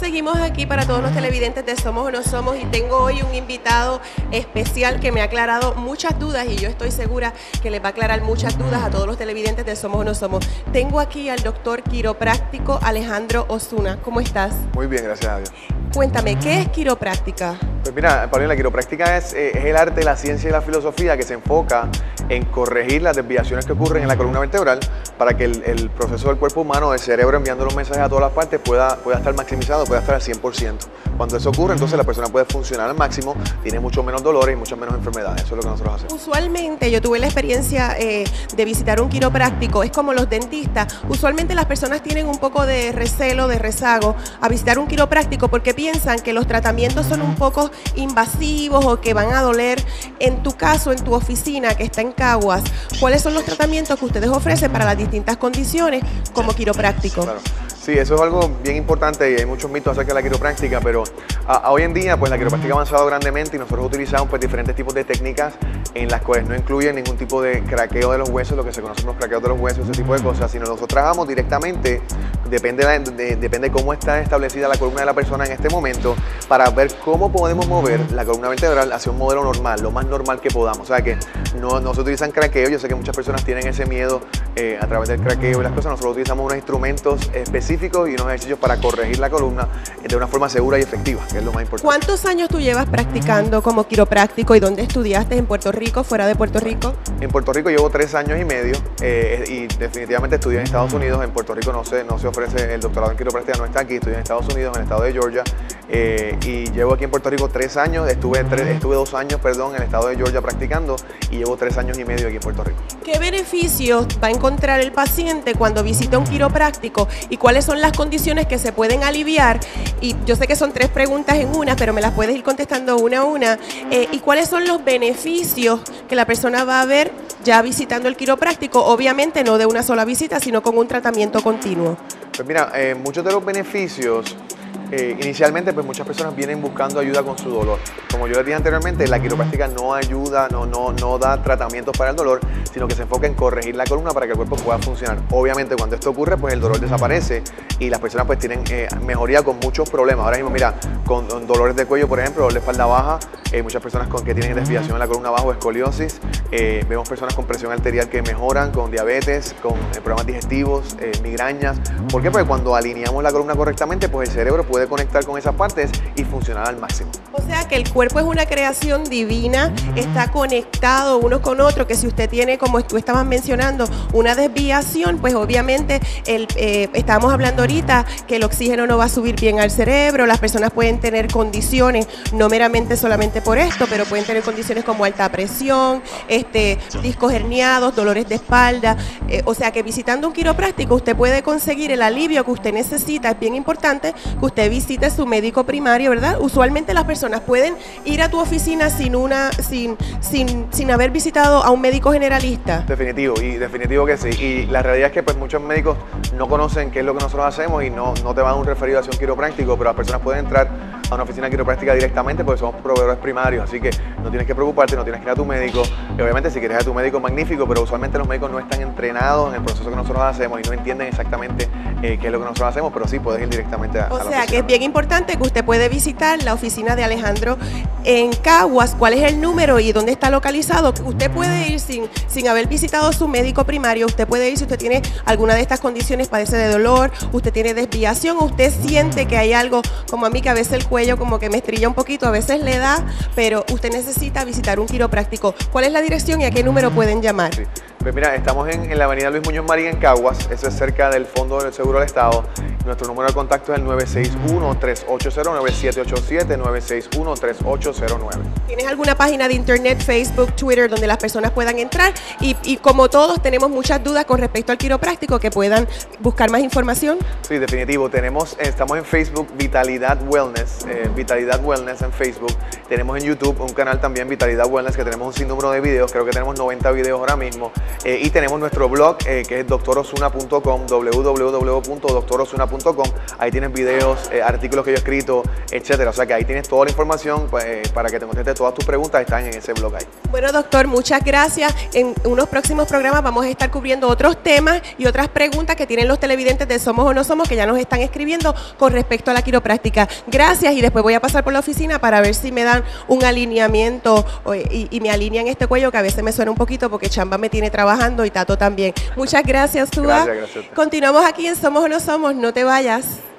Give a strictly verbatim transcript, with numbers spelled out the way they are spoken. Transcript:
seguimos aquí para todos los televidentes de Somos o No Somos y tengo hoy un invitado especial que me ha aclarado muchas dudas y yo estoy segura que les va a aclarar muchas dudas a todos los televidentes de Somos o No Somos. Tengo aquí al doctor quiropráctico Alejandro Osuna. ¿Cómo estás? Muy bien, gracias a Dios. Cuéntame, ¿qué es quiropráctica? Pues mira, Paulina, la quiropráctica es, eh, es el arte, la ciencia y la filosofía que se enfoca en corregir las desviaciones que ocurren en la columna vertebral para que el, el proceso del cuerpo humano, el cerebro enviando los mensajes a todas las partes, pueda, pueda estar maximizado, pueda estar al cien por ciento. Cuando eso ocurre, entonces la persona puede funcionar al máximo, tiene mucho menos dolores y mucho menos enfermedades. Eso es lo que nosotros hacemos. Usualmente, yo tuve la experiencia eh, de visitar un quiropráctico, es como los dentistas. Usualmente las personas tienen un poco de recelo, de rezago a visitar un quiropráctico porque piensan que los tratamientos son un poco invasivos o que van a doler. En tu caso, en tu oficina que está en Caguas, ¿cuáles son los tratamientos que ustedes ofrecen para las distintas condiciones como quiropráctico? Claro. Sí, eso es algo bien importante y hay muchos mitos acerca de la quiropráctica, pero a, a hoy en día pues la quiropráctica ha avanzado grandemente y nosotros utilizamos pues diferentes tipos de técnicas en las cuales no incluyen ningún tipo de craqueo de los huesos, lo que se conoce como los craqueos de los huesos, ese tipo de cosas, sino nosotros trabajamos directamente, depende de, de, depende cómo está establecida la columna de la persona en este momento, para ver cómo podemos mover la columna vertebral hacia un modelo normal, lo más normal que podamos. O sea que no, no se utilizan craqueos, yo sé que muchas personas tienen ese miedo eh, a través del craqueo y las cosas, nosotros utilizamos unos instrumentos específicos y unos ejercicios para corregir la columna de una forma segura y efectiva, que es lo más importante. ¿Cuántos años tú llevas practicando como quiropráctico y dónde estudiaste? ¿En Puerto Rico, fuera de Puerto Rico? En Puerto Rico llevo tres años y medio eh, y definitivamente estudié en Estados Unidos. En Puerto Rico no se, no se ofrece el doctorado en quiropráctica, no está aquí, estudié en Estados Unidos, en el estado de Georgia eh, y llevo aquí en Puerto Rico tres años, estuve, tres, estuve dos años perdón, en el estado de Georgia practicando y llevo tres años y medio aquí en Puerto Rico. ¿Qué beneficios va a encontrar el paciente cuando visita un quiropráctico y cuáles son las condiciones que se pueden aliviar? Y yo sé que son tres preguntas en una, pero me las puedes ir contestando una a una. Eh, ¿Y cuáles son los beneficios que la persona va a ver ya visitando el quiropráctico? Obviamente no de una sola visita, sino con un tratamiento continuo. Pues mira, eh, muchos de los beneficios, eh, inicialmente pues muchas personas vienen buscando ayuda con su dolor. Como yo les dije anteriormente, la quiropráctica no ayuda, no, no, no da tratamientos para el dolor, sino que se enfoca en corregir la columna para que el cuerpo pueda funcionar. Obviamente cuando esto ocurre, pues el dolor desaparece y las personas pues tienen eh, mejoría con muchos problemas. Ahora mismo, mira, con, con dolores de cuello, por ejemplo, dolor de espalda baja, eh, muchas personas con que tienen desviación en la columna baja o escoliosis, eh, vemos personas con presión arterial que mejoran, con diabetes, con eh, problemas digestivos, eh, migrañas. ¿Por qué? Porque cuando alineamos la columna correctamente, pues el cerebro puede conectar con esas partes y funcionar al máximo. O sea que el cuerpo es una creación divina, está conectado uno con otro, que si usted tiene, como tú estabas mencionando, una desviación, pues obviamente el, eh, estábamos hablando ahorita que el oxígeno no va a subir bien al cerebro, las personas pueden tener condiciones, no meramente solamente por esto, pero pueden tener condiciones como alta presión, este, discos herniados, dolores de espalda, eh, o sea que visitando un quiropráctico usted puede conseguir el alivio que usted necesita. Es bien importante que usted visite su médico primario, ¿verdad? Usualmente las personas pueden ir a tu oficina sin una, sin, sin, sin haber visitado a un médico generalista. Definitivo, y definitivo que sí. Y la realidad es que pues muchos médicos no conocen qué es lo que nosotros hacemos y no, no te van a un referido hacia un quiropráctico, pero las personas pueden entrar a una oficina quiropráctica directamente porque somos proveedores primarios, así que no tienes que preocuparte, no tienes que ir a tu médico. Y obviamente si quieres ir a tu médico, magnífico, pero usualmente los médicos no están entrenados en el proceso que nosotros hacemos y no entienden exactamente eh, qué es lo que nosotros hacemos, pero sí puedes ir directamente a, o a la sea oficina. Que es bien importante que usted puede visitar la oficina de Alejandro en Caguas. ¿Cuál es el número y dónde está localizado? Usted puede ir sin, sin haber visitado su médico primario, usted puede ir si usted tiene alguna de estas condiciones, padece de dolor, usted tiene desviación, usted siente que hay algo, como a mí que a veces el cuello como que me estrilla un poquito, a veces le da, pero usted necesita visitar un quiropráctico. ¿Cuál es la dirección y a qué número pueden llamar? Sí. Pues mira, estamos en, en la avenida Luis Muñoz Marín en Caguas, eso es cerca del Fondo del Seguro del Estado. Nuestro número de contacto es el nueve seis uno, tres ocho cero, nueve siete ocho siete, nueve seis uno, tres ocho cero nueve. ¿Tienes alguna página de internet, Facebook, Twitter, donde las personas puedan entrar? Y, y como todos tenemos muchas dudas con respecto al quiropráctico, que puedan buscar más información. Sí, definitivo. Tenemos, estamos en Facebook, Vitalidad Wellness, eh, Vitalidad Wellness en Facebook. Tenemos en YouTube un canal también, Vitalidad Wellness, que tenemos un sinnúmero de videos, creo que tenemos noventa videos ahora mismo. Eh, y tenemos nuestro blog, eh, que es doctor osuna punto com, w w w punto doctor osuna punto com. Ahí tienes videos, eh, artículos que yo he escrito, etcétera. O sea que ahí tienes toda la información pues, eh, para que te conteste todas tus preguntas, están en ese blog ahí. Bueno, doctor, muchas gracias. En unos próximos programas vamos a estar cubriendo otros temas y otras preguntas que tienen los televidentes de Somos o No Somos, que ya nos están escribiendo con respecto a la quiropráctica. Gracias, y después voy a pasar por la oficina para ver si me dan un alineamiento y, y me alinean este cuello, que a veces me suena un poquito porque Chamba me tiene trabajando y Tato también. Muchas gracias, Tua. Gracias, gracias. Continuamos aquí en Somos o No Somos, no te vayas.